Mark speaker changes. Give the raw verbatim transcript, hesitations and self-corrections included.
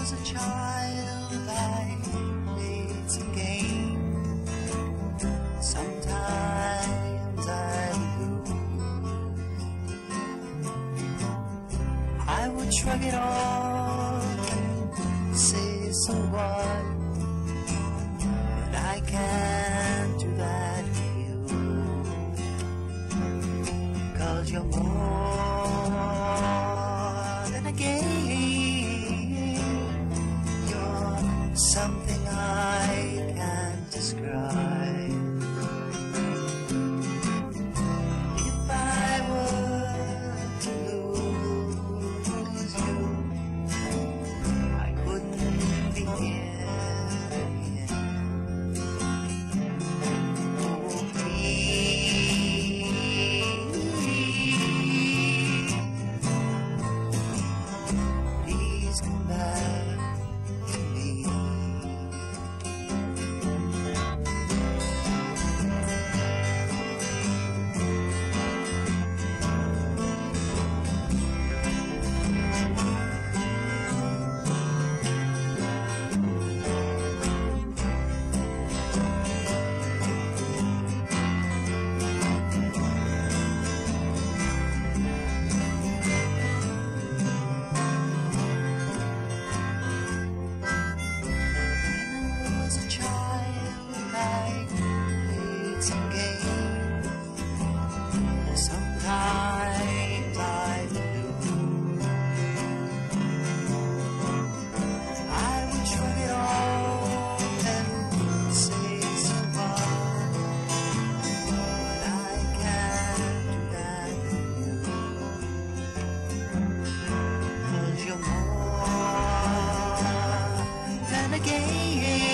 Speaker 1: was a child, I played some games. Sometimes I would lose. I would shrug it off and say, so what? But I can't do that for you, 'cause you're more than a game. You're something I can't describe. If I were to lose you, I couldn't begin. Oh, please, please come back to me. Sometimes I lose. I would shrug it off and say so what, but I can't do that for you, 'cause you're more than a game.